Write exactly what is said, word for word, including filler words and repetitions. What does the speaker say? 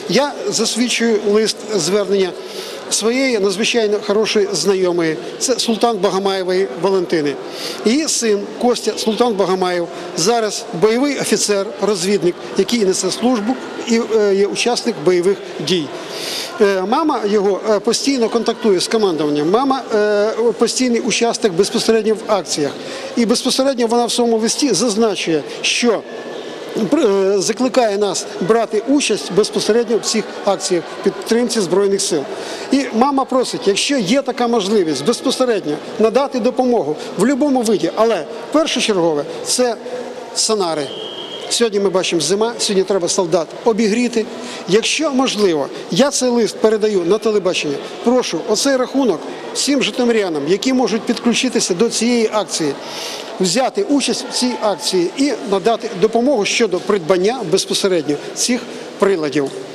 Я засвідчую лист звернення своєї надзвичайно хорошої знайомої, це Султан Багамаєвої Валентини. Її син Костя Султан Багамаєв зараз бойовий офіцер, розвідник, який несе службу і є учасник бойових дій. Мама його постійно контактує з командуванням, мама постійний учасник безпосередньо в акціях. І безпосередньо вона в своєму листі зазначує, що закликає нас брати участь безпосередньо в цих акціях підтримці Збройних сил. І мама просить, якщо є така можливість безпосередньо надати допомогу в будь-якому виді, але першочергове – це сонари. Сьогодні ми бачимо зима, сьогодні треба солдат обігріти. Якщо можливо, я цей лист передаю на телебачення. Прошу оцей рахунок всім житомирянам, які можуть підключитися до цієї акції, взяти участь в цій акції і надати допомогу щодо придбання безпосередньо цих приладів.